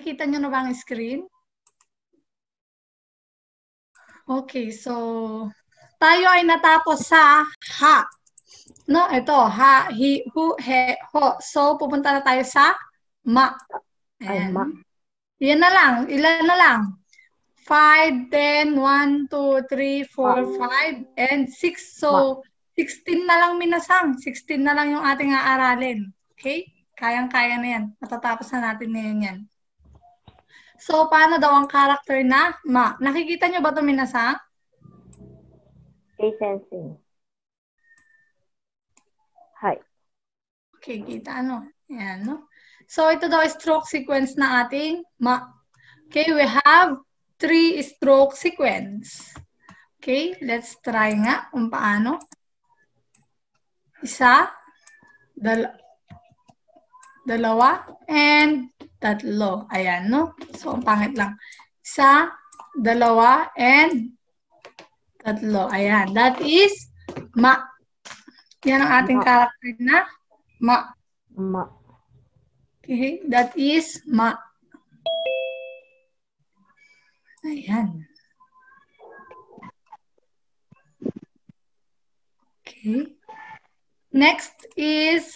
nakikita nyo na ba ang screen? Okay, so tayo ay natapos sa ha. No, ito, ha, hi, hu, he, ho. So, pupunta na tayo sa ma. Ay, ma. Yan na lang. Ilan na lang? 5, 10, 1, 2, 3, 4, 5, and 6. So, 16 na lang minasang. 16 na lang yung ating aaralin. Okay? Kayang-kaya na yan. Matatapos na natin ngayon yan. So, paano daw ang character na ma? Nakikita nyo ba ito minasang? Case sensing. Hi. Okay, kita ano? Ayan, no? So, ito daw stroke sequence na ating ma. Okay, we have 3 stroke sequence. Okay, let's try nga kung paano. Isa, dalawa, and tatlo. Ayan, no? So, ang pangit lang. Isa, dalawa, and tatlo. Ayan, that is ma. Yan ang ating character na ma. Ma. Okay, that is ma. Ayan. Okay. Next is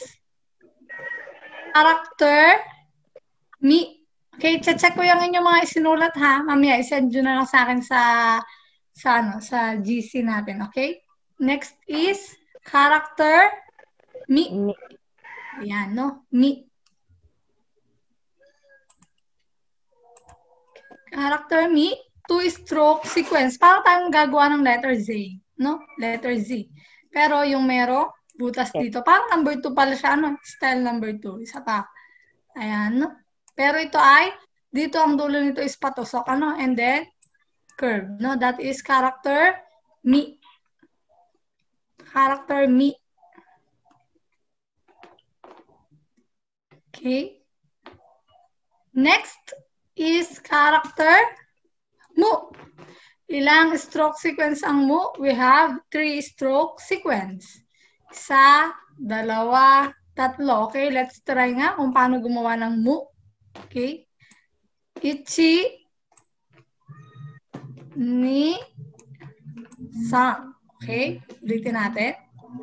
character mi. Okay, check ko yung inyong mga isinulat ha. Mamaya, isend nyo na lang sa akin sa GC natin, okay? Next is character mi. Ayan, no? Mi. Character mi, 2-stroke sequence. Para tayong gagawa ng letter Z, no? Letter Z. Pero yung meron, butas dito. Parang number 2 pala siya, ano? Style number 2. Isa pa. Ayan, no? Pero ito ay, dito ang dulo nito is patusok, ano? And then, curve, no? That is character mi. Character mi. Okay. Next is character mu. Ilang stroke sequence ang mu? We have 3 stroke sequence. Isa, dalawa, tatlo. Okay, let's try nga kung paano gumawa ng mu. Okay. Ichi, ni, sang. Okay, ulitin natin.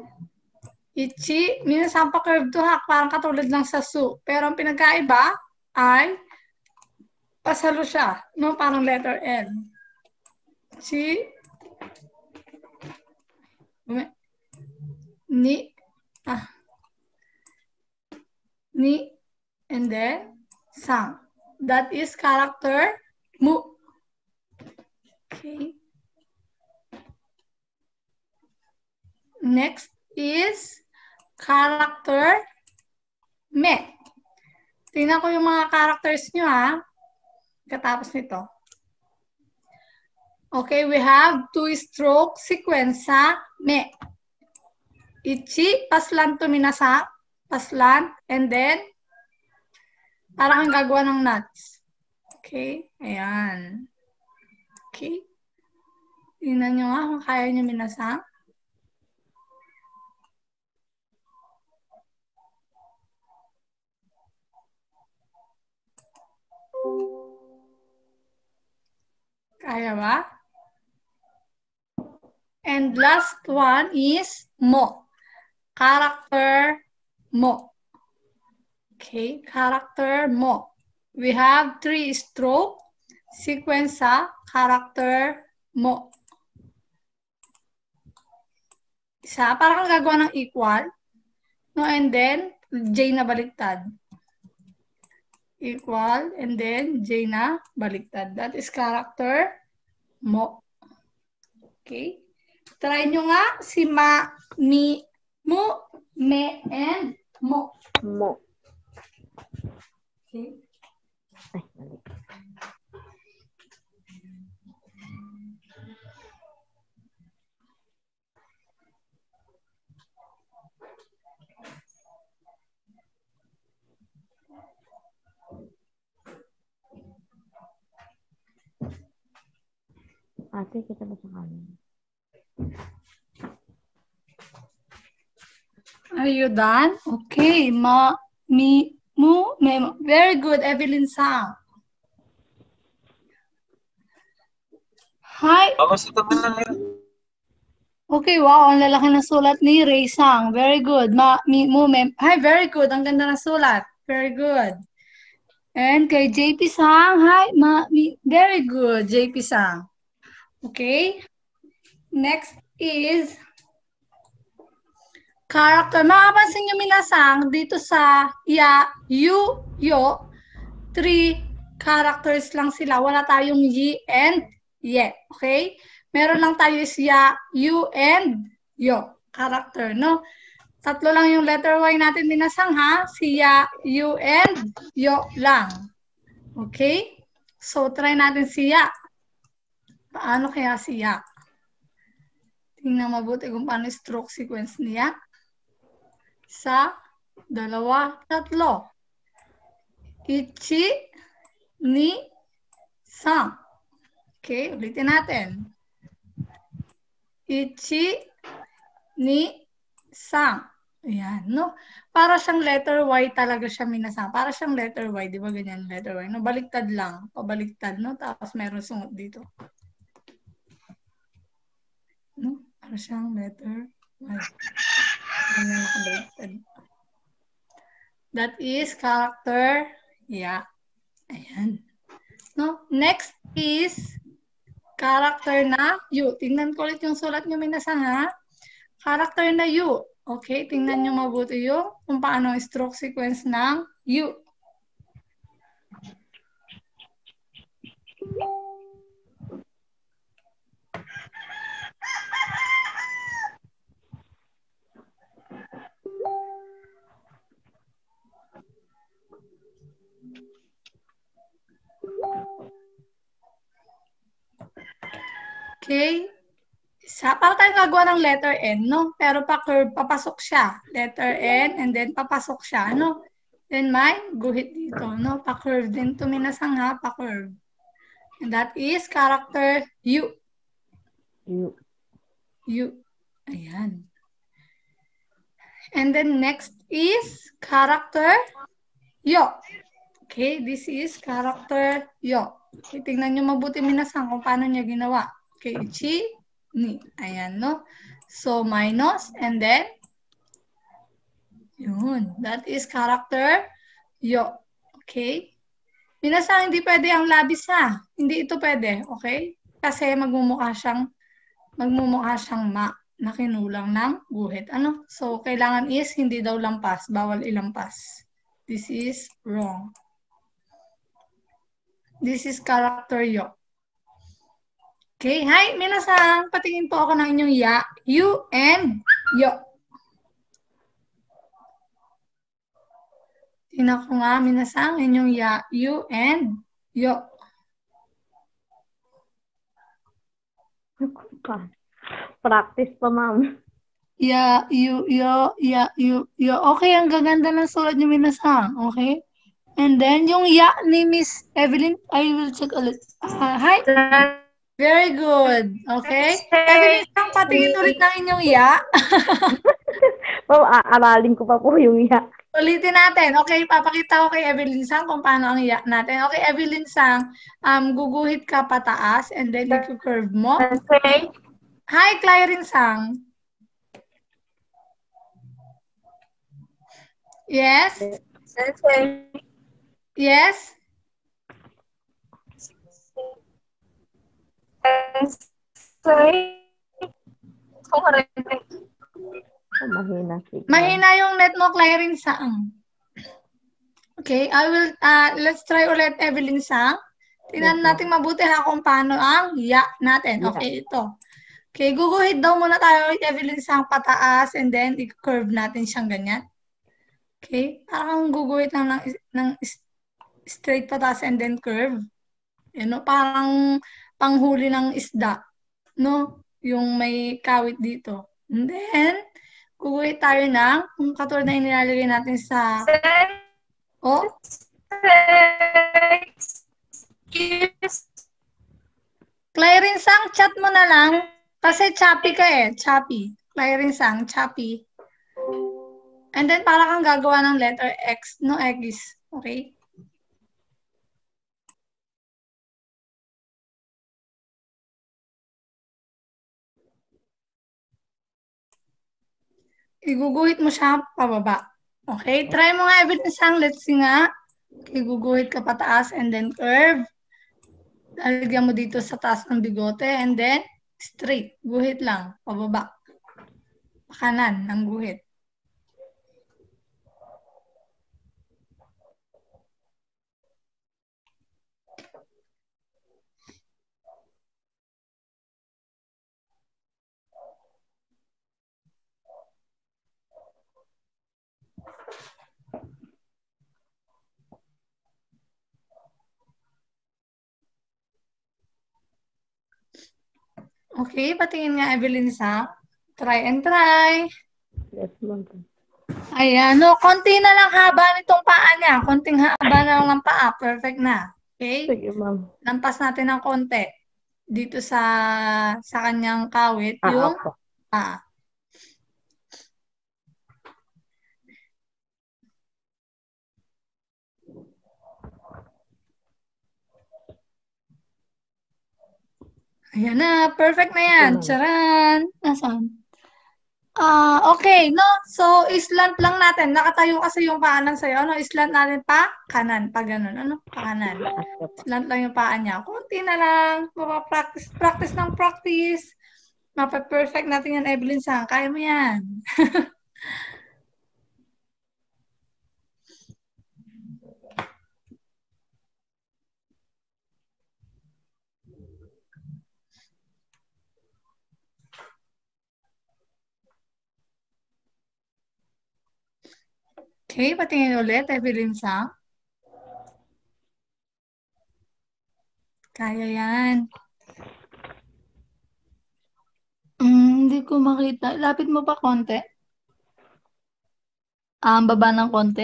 Ichi, minsan pa curve to ha, parang katulad lang sa su. Pero ang pinagkaiba ay pasalo siya, no? Parang letter L. Chi, ni, ni, and then sang. That is character mu. Okay. Next is character me. Tingnan ko yung mga characters nyo ha. Katapos nito. Okay, we have 2-stroke sequence sa me. Ichi, paslan to minasa. Paslan. And then, parang ang gagawa ng nuts. Okay, ayan. Okay. Tingnan nyo nga kung kaya nyo minasa. Kaya ba? And last one is mo. Character mo. Okay, character mo. We have 3-stroke sequence sa character mo. Isa, parang gagawa ng equal. No, and then, J na baliktad. Equal, and then, J na baliktad. That is character mo. Okay? Try nyo nga si ma, mi, mu, me, and mo. Mo. Okay. Ay, mali. Ate, kita ba sa kanan? Are you done? Okay. Ma, mi, mu, me. Very good, Evelyn Sang. Hi. Okay, wow, ang lalaki ng sulat ni Ray Sang. Very good. Hi, very good. Ang ganda ng sulat. Very good. And kay JP Sang, hi, very good, JP Sang. Okay. Next is character. Makapansin nyo minasang dito sa yu, yo, 3 characters lang sila. Wala tayong yi and ye. Okay? Meron lang tayo is ya, yu, and yo. Character, no? Tatlo lang yung letter Y natin minasang, ha? Si ya, yu, and yo lang. Okay? So, try natin si ya. Paano kaya si ya? Tingnan mabuti kung paano stroke sequence niya. Sa, dalawa, tatlo. Ichi, ni, sang. Okay, ulitin natin. Ichi, ni, sang. Ayan, no? Para siyang letter Y talaga siya minasang. Para siyang letter Y, di ba ganyan letter Y? No, baliktad lang. Pabaliktad, no? Tapos meron sungot dito. No? Para siyang letter Y. Ganyan nakabaliktad. That is character, yeah. Ayan. No? Next is character na yu. Tingnan ko ulit yung sulat nyo minasang, ha? Character na yu. Okay, tingnan nyo mabuti yung kung paano ang stroke sequence ng yu. Okay? Para tayong gagawa ng letter N, no? Pero pa-curve, papasok siya. Letter N, and then papasok siya, no? Then may guhit dito, no? Pa-curve din to minasang, ha? Pa-curve. And that is character U. U. U. Ayan. And then next is character Yo. Okay, this is character Yo. Okay, tingnan nyo mabuti minasang kung paano niya ginawa. Okay, chi, ni. Ayan, no? So, minus, and then, yun. That is character Yo. Okay? Minasang hindi pwede ang labis, ha? Hindi ito pwede, okay? Kasi magmumukha siyang ma na kinulang ng guhit. Ano? So, kailangan is hindi daw lampas. Bawal ilampas. This is wrong. This is character Yo. Okay, hi, minasang. Patingin po ako ng inyong ya, yu, and yo. Tingnan ko nga, minasang, inyong ya, yu, and yo. Practice pa, ma'am. Ya, yu, yo, ya, yu, yo. Okay, ang gaganda ng sulat niyo, minasang. Okay? And then, yung ya ni Miss Evelyn, I will check ulit. Hi. Very good. Okay? Evelyn, patingin ulit ng inyong ya. Ma'am, aaralin ko pa po yung ya. Ulitin natin. Okay, papakita ko kay Evelyn Sang kung paano ang ya natin. Okay, Evelyn Sang, guguhit ka pataas and then i-curve mo. Okay. Hi, Clarin Sang. Yes? Okay. Yes? Mahina signal. Mahina yung net mo, Clarin Sang. Okay, let's try ulit, Evelyn Sang. Tingnan natin mabuti ha kung paano ang ya natin. Okay, ito. Okay, guguhit daw muna tayo, Evelyn Sang, pataas and then i-curve natin siyang ganyan. Okay, parang guguhit lang ng straight pataas and then curve. You know, parang panghuli ng isda. No? Yung may kawit dito. And then, guguhit tayo ng, kung katulad na inilalagay natin sa... Oh? Clarin Sang, chat mo na lang. Kasi choppy ka eh. Choppy. Clarin Sang, choppy. And then, para kang gagawa ng letter X, no X. Okay? iguguhit mo siya pababa. Okay? Try mo nga everything sang. Let's see nga. Iguguhit ka pataas and then curve. Lalagyan mo dito sa taas ng bigote and then straight. Guhit lang. Pababa. Kanan ng guhit. Okay, patingin nga Evelyn sa. Try and try. Yes, ma'am. Ayan, no, konti na lang haba nitong paa niya. Konting haba na lang ng paa. Perfect na. Okay? Sige, ma'am. Lampas natin ng konti. Dito sa kanyang kawit, yung Opo. paa. Ayan na, perfect na yan. Ma'am. Charan! Nasaan? Okay, no? So, islant lang natin. Nakatayo kasi yung paanan sa'yo. Ano? Islant natin pa kanan. Pa ganun. Ano? Pa kanan. Islant lang yung paa niya. Kunti na lang. Practice, practice ng practice. Mapa-perfect natin yan, Evelyn Sang. Kaya mo yan. Okay, patingin ulit, Evelyn Sang. Kaya yan. Hindi ko makita. Lapit mo pa konti. Baba ng konti.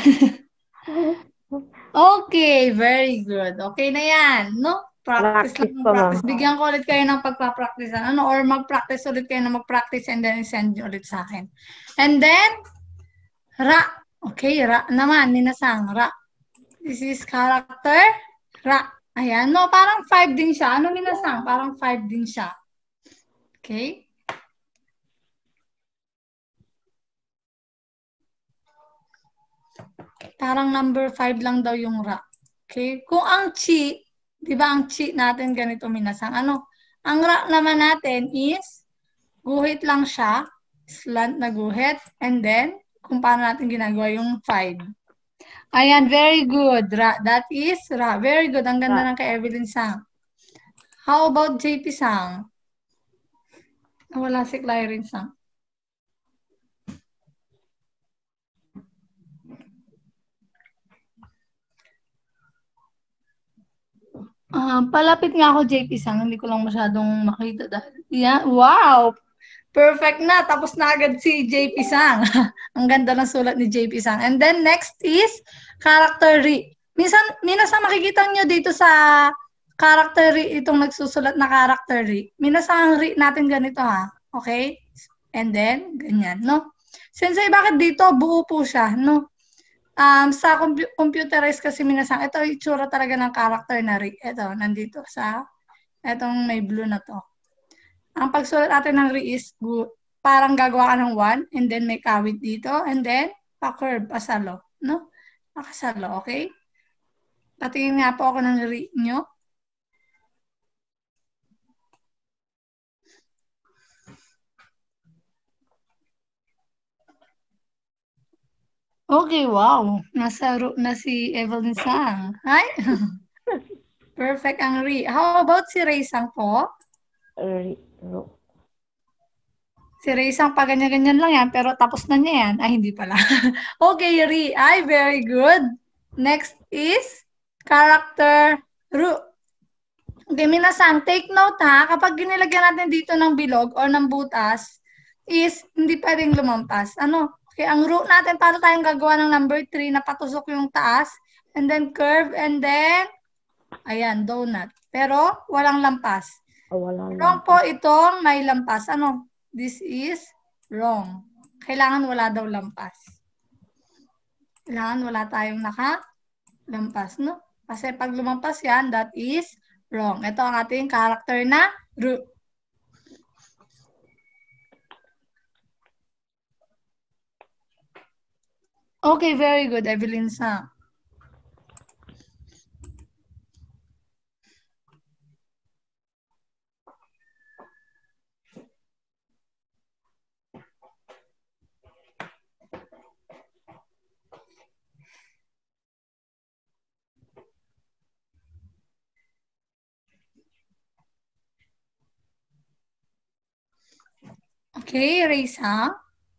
Okay, very good. Okay na yan, no? Practice lang ng pa, practice. ma'am. Bigyan ko ulit kayo ng pagpa-practice. Ano? Or mag-practice ulit kayo na mag-practice and then send nyo ulit sa akin. And then, ra. Okay, ra naman. Ninasang, ra. This is character, ra. Ayan, no? Parang 5 din siya. Ano minasang? Parang 5 din siya. Okay? Parang number 5 lang daw yung ra. Okay? Kung ang chi, di ba ang chi natin ganito minasang? Ano? Ang ra naman natin is, guhit lang siya, slant na guhit, and then, kung paano natin ginagawa yung 5. Ayan, very good. Ra. That is ra. Very good. Ang ganda ng kay Evelyn Sang. How about JP Sang? Wala si Clarice Sang. Palapit nga ako, JP Sang. Hindi ko lang masyadong makita dahil. Yeah. Wow! Perfect na. Tapos na agad si JP Sang. Ang ganda ng sulat ni JP Sang. And then next is character re. Minsan makikita nyo dito sa character re, itong nagsusulat na character re. Minsan re natin ganito ha. Okay? And then, ganyan, no? Sensei, bakit dito? Buo po siya, no? Sa computerized kasi minasang, ito yung itsura talaga ng character na re. Ito, nandito sa, itong may blue na to. Ang pagsulat natin ng re is parang gagawa ka ng 1 and then may kawit dito and then pa-curve, pasalo, no? Nakasalo, okay? Patingin nga po ako ng re nyo. Okay, wow. Nasa room na si Evelyn Sang. Hi? Perfect ang re. How about si Ray Sang po? Si Ray Sang pa ganyan-ganyan lang yan, pero tapos na niya yan. Ay, hindi pala. Okay, Ri. Ay, very good. Next is character Ru. Okay, minasang, take note ha, kapag ginilagyan natin dito ng bilog or ng butas, is hindi pwedeng lumampas. Ano? Okay, ang root natin, paano tayong gagawa ng number 3 na patusok yung taas, and then curve, and then, ayan, donut. Pero, walang lampas. Wrong po itong may lampas. Ano? This is wrong. Kailangan wala daw lampas. Kailangan wala tayong naka-lampas, no? Kasi pag lumampas yan, that is wrong. Ito ang ating character na root. Okay, very good, Evelyn Sang. Okay, Risa.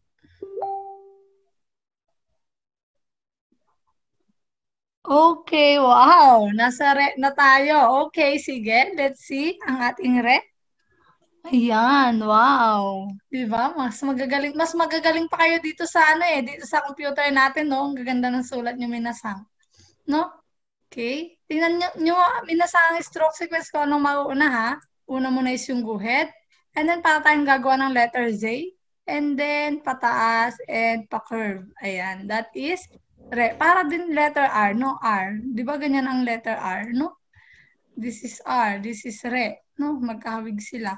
Okay, wow. Nasa re na tayo. Okay, sige. Let's see ang ating re. Ayan, wow. Diba? Mas magagaling pa kayo dito sa ano eh, dito sa computer natin, no? Ang gaganda ng sulat nyo, minasang. No? Okay? Tingnan nyo minasang ang stroke sequence ko anong mauuna ha. Una muna is yung guhit. And then para tayong gagawa ng letter Z. And then pataas and pa-curve. Ayan. That is re. Para din letter R, no? R. Di ba ganyan ang letter R, no? This is R. This is re. No? Magkahawig sila.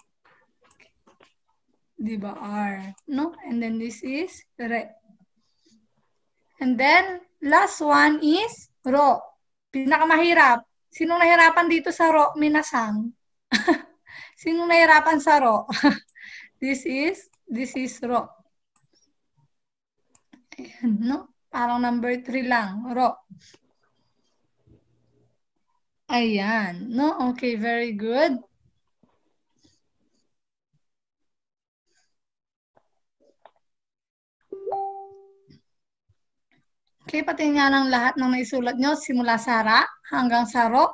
Di ba R? No? And then this is re. And then last one is ro. Pinakamahirap. Sino nahirapan dito sa ro, minasang? Sino nahirapan sa ro? This is ro. Ayan, no? Parang number 3 lang, ro. Ayan, no? Okay, very good. Okay, pati nga ng lahat ng naisulat nyo, simula sa ra hanggang sa ro.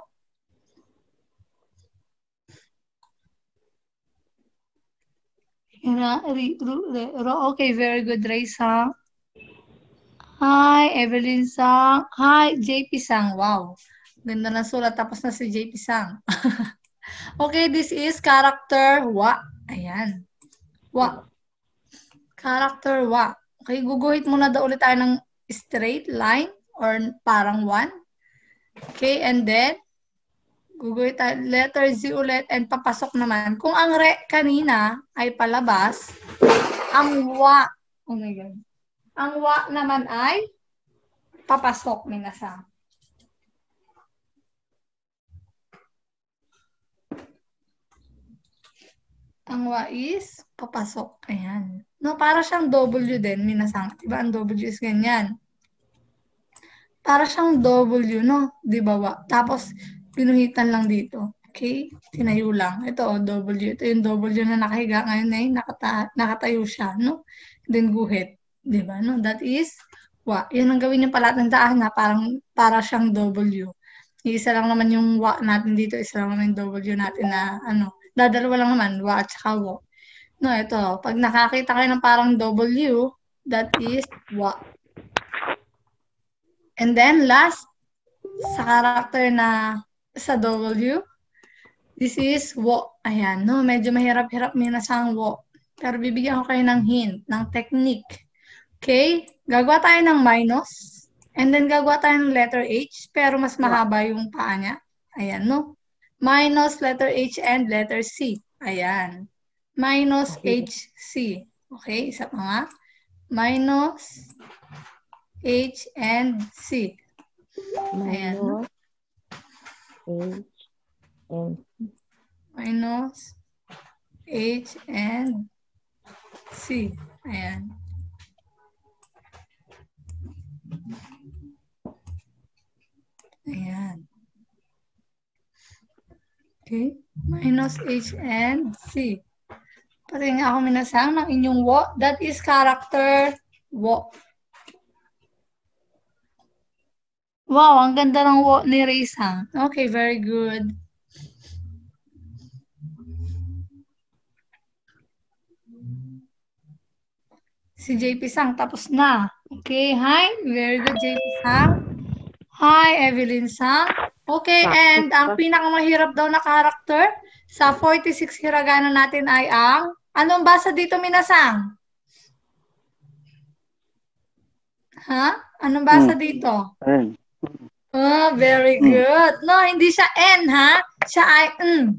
Ra, ri, ru, re, ro. Okay, very good, Raisa. Hi, Evelyn Sang. Hi, JP Sang. Wow. Ganda ng sulat. Tapos na si JP Sang. Okay, this is character wa. Ayan. Wa. Character wa. Okay, guguhit muna daw ulit tayo ng straight line or parang one. Okay, and then guguhit tayo letter Z ulit and papasok naman. Kung ang re kanina ay palabas, ang wa, oh my God, ang wa naman ay papasok, minasa. Ang wa is papasok. Ayan. No, para siyang W din, minasang. Diba ang W is ganyan? Para siyang W, no? Di ba wa? Tapos, pinuhitan lang dito. Okay? Tinayo lang. Ito, W. Ito yung W na nakahiga ngayon eh. Nakatayo siya, no? Then, guhit. Di ba, no? That is wa. Yan ang gawin niyo pala ng daan na parang para siyang W. Isa lang naman yung wa natin dito. Isa lang naman yung W natin na ano. Dadalawa lang naman, wa at saka wo. No, ito. Pag nakakita kayo ng parang W, that is wa. And then last, sa character na sa W, this is wo. Ayan, no? Medyo mahirap-hirap minasang wo. Pero bibigyan ko kayo ng hint, ng technique. Okay? Gagawa tayo ng minus. And then gagawa tayo ng letter H, pero mas mahaba yung paa niya. Ayan, no? Minus letter H and letter C. Ayan. Minus HC. Okay, isa pa nga. Minus H and C. Ayan. Minus H and Minus H and C. Ayan. Ayan. Okay. Minus H and C. Pati nga ako minasang ng inyong wo. That is character wo. Wow, ang ganda ng wo ni Raisa. Okay, very good. Si JP Sang, tapos na. Okay, hi. Very good, JP Sang. Hi, Evelyn Sang. Okay, and ang pinakamahirap daw na character sa 46 hiragana natin ay ang, anong basa dito, Minasang? Ha? Anong basa dito? N. Oh, very good. No, hindi siya N, ha? Siya ay N.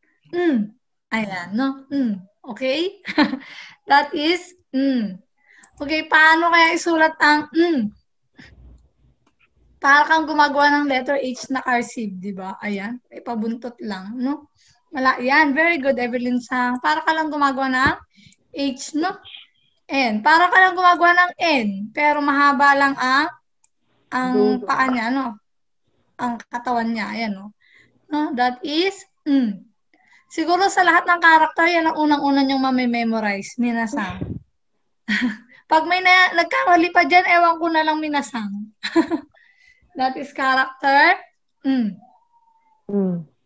Ayan, no? Okay? That is Okay, paano kaya isulat ang Para kang gumagawa ng letter H na cursive, di ba? Ayan, ipabuntot lang, no? Yan, very good, Evelyn Sang. Para ka lang gumagawa ng H, no? N. Para ka lang gumagawa ng N, pero mahaba lang ang paa niya, no? Ang katawan niya, ayan, no? No? That is, Siguro sa lahat ng karakter, yan ang unang-una niyong mamememorize, minasang. Pag may nagkamali pa dyan, ewan ko na lang minasang. That is character.